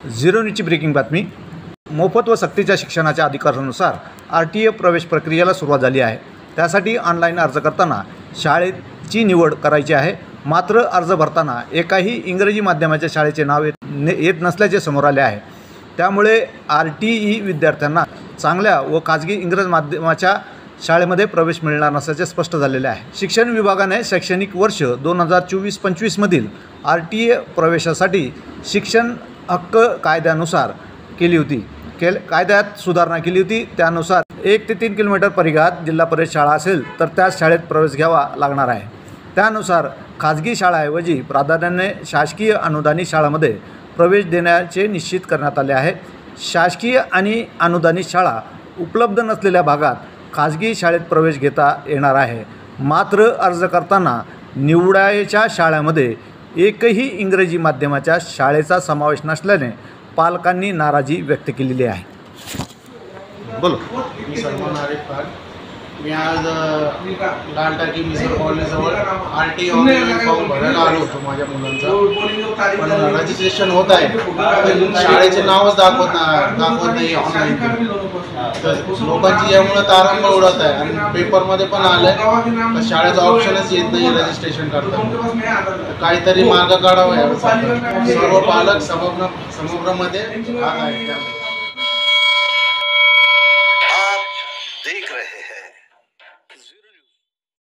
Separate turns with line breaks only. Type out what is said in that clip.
Zero न्यूजची breaking बातमी। मोफत व सक्तीच्या शिक्षणाच्या अधिकारानुसार RTA प्रवेश प्रक्रियेला सुरुवात झाली आहे। त्यासाठी ऑनलाईन अर्ज करताना शाळेची निवड करायची आहे। मात्र अर्ज भरताना एकाही इंग्रजी माध्यमाच्या शाळेचे नाव येत नसल्याचे समोर आले आहे। त्यामुळे RTE विद्यार्थ्यांना चांगल्या व खाजगी इंग्रजी माध्यमाच्या शाळेमध्ये प्रवेश मिळणार नसल्याचे स्पष्ट झालेले आहे। शिक्षण विभागाने शैक्षणिक वर्ष 2024-25 मधील RTA प्रवेशासाठी शिक्षण हक्क कायद्यानुसार केली होती। कायद्यात सुधारणा केली होती। त्यानुसार 1 ते 3 किलोमीटर परिघात जिल्हा परिषद शाळा असेल तर त्याच शाळेत प्रवेश घ्यावा लागणार आहे। त्यानुसार खाजगी शाळाऐवजी प्राधान्याने शासकीय अनुदानित शाळांमध्ये प्रवेश देण्याचे निश्चित करण्यात आले आहे। शासकीय आणि अनुदानित शाळा उपलब्ध नसलेल्या भागात खाजगी शाळेत प्रवेश घेता येणार आहे। मात्र अर्ज करताना निवडायच्या शाळेमध्ये एकही इंग्रजी माध्यमाच्या शाळेचा समावेश नसल्याने पालकांनी नाराजी व्यक्त केलेली आहे। बोलो।
मी सलमान आरिफ खान। मी आज लाल टाकी मिसळ कॉलेजजवळ RTE ऑनलाईन फॉर्म भरायला आलो होतो माझ्या मुलांचा, पण रजिस्ट्रेशन होत आहे पण शाळेचे नावच दाखवत नाही ऑनलाईन। तर लोकांची यामुळे तारांबळ उडत आहे आणि पेपरमध्ये पण आलं आहे तर शाळेचं ऑप्शनच येत नाही रजिस्ट्रेशन करताना। काहीतरी मार्ग काढावा यावर सर्व पालक समग्रमध्ये भाग आहेत।